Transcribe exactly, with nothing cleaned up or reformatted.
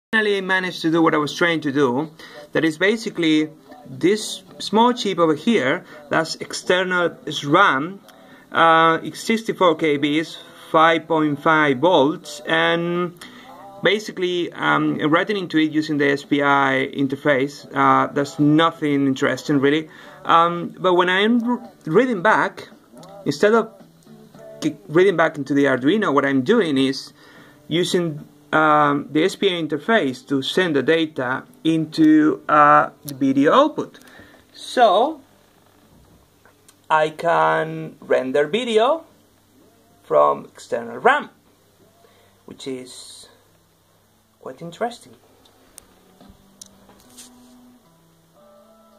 Finally managed to do what I was trying to do. That is basically this small chip over here. That's external S RAM. Uh, it's sixty-four K Bs, five point five volts, and basically um, writing into it using the S P I interface. Uh, there's nothing interesting really. Um, but when I'm reading back, instead of reading back into the Arduino, what I'm doing is using um, the S P I interface to send the data into uh, the video output. So I can render video from external RAM, which is quite interesting.